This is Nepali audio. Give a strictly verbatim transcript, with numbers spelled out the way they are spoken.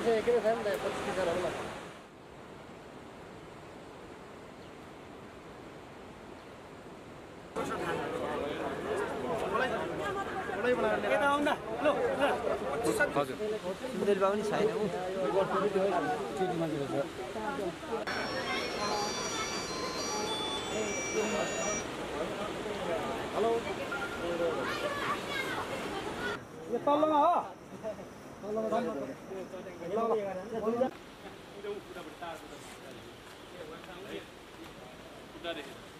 चाहिँ किन छैन त पच्चिस हजार होला यता आउन ल हजुर सुन्दर बाबु नि छैन उ केटी मान्छे रहेछ हेलो यो तल्लोमा हो तल्लोमा ल